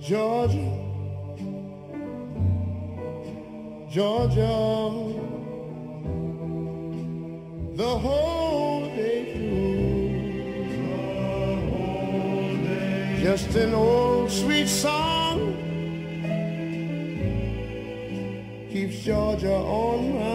Georgia, Georgia, the whole day through. Just an old sweet song keeps Georgia on my